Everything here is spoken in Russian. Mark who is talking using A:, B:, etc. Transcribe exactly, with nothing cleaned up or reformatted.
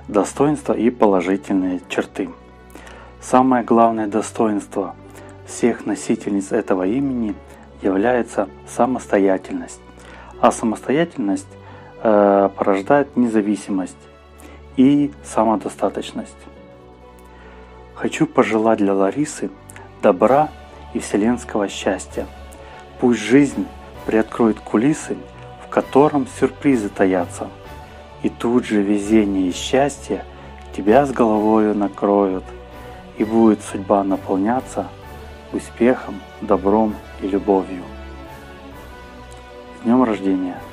A: Достоинства и положительные черты. Самое главное достоинство всех носительниц этого имени является самостоятельность. А самостоятельность э, порождает независимость и самодостаточность. Хочу пожелать для Ларисы добра и вселенского счастья. Пусть жизнь приоткроет кулисы, в котором сюрпризы таятся, и тут же везение и счастье тебя с головою накроют, и будет судьба наполняться успехом, добром и любовью. С днем рождения!